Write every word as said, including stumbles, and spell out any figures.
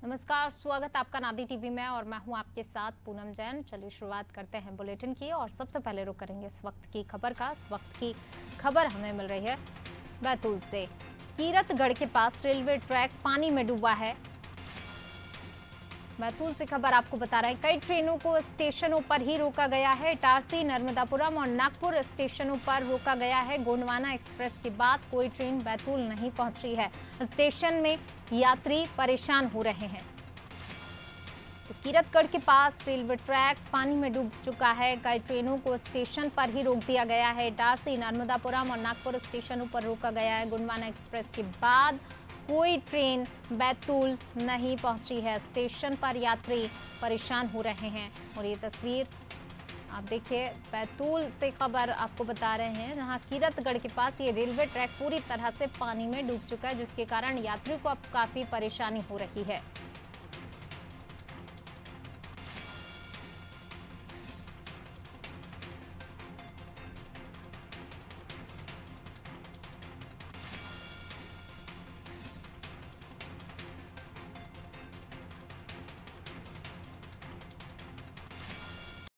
नमस्कार, स्वागत आपका नादी टीवी में और मैं हूं आपके साथ पूनम जैन। चलिए शुरुआत करते हैं बुलेटिन की और सबसे पहले रुक करेंगे इस वक्त की खबर का। इस वक्त की खबर हमें मिल रही है बैतूल से। कीरतगढ़ के पास रेलवे ट्रैक पानी में डूबा है। बैतूल से खबर आपको बता रहे हैं, कई ट्रेनों को स्टेशनों पर ही रोका गया है। इटारसी, नर्मदापुरम और नागपुर स्टेशनों पर रोका गया है। गोंडवाना एक्सप्रेस के बाद कोई ट्रेन बैतूल नहीं पहुंची है। स्टेशन में यात्री परेशान हो रहे हैं। तो कीरतगढ़ के पास रेलवे ट्रैक पानी में डूब चुका है। कई ट्रेनों को स्टेशन पर ही रोक दिया गया है। इटारसी, नर्मदापुरम और नागपुर स्टेशनों पर रोका गया है। गोंडवाना एक्सप्रेस के बाद कोई ट्रेन बैतूल नहीं पहुंची है। स्टेशन पर यात्री परेशान हो रहे हैं। और ये तस्वीर आप देखिए, बैतूल से खबर आपको बता रहे हैं, जहां कीरतगढ़ के पास ये रेलवे ट्रैक पूरी तरह से पानी में डूब चुका है, जिसके कारण यात्रियों को अब काफी परेशानी हो रही है।